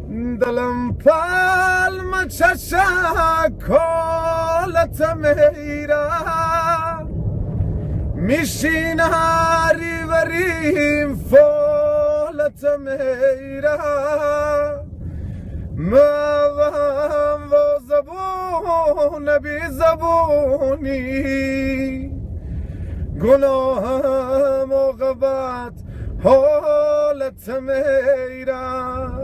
دلم پلم چشکالت میره میشین هری وریم فالت میره موام و زبون بی زبونی گناهم و غبت حالت میره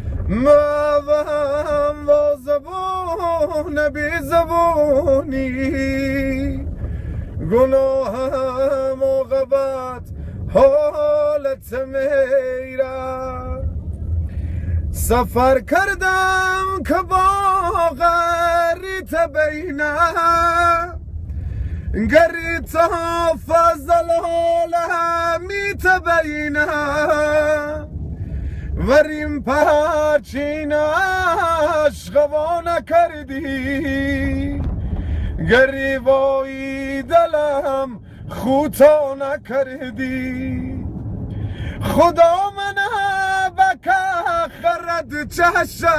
موام و زبون بی زبونی گناهم و غبت حالت میره سفر کردم که با غریت بینه گریت فضل حالمی تبینه وریم پرچین عشق نکردی گریوایی دلم خوتا نکردی خدا منه بکه خرد چشه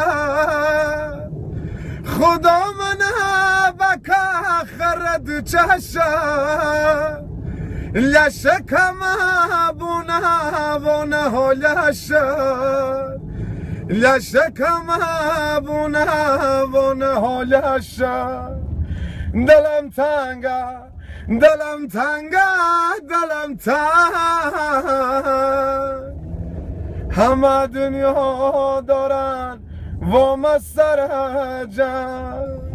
خدا منه بکه خرد چشه لشکم بونه بونه ها لشکم بونه بونه ها دلم تنگه دلم تنگه دلم تنگ همه دنیا دارن و مسر جنگ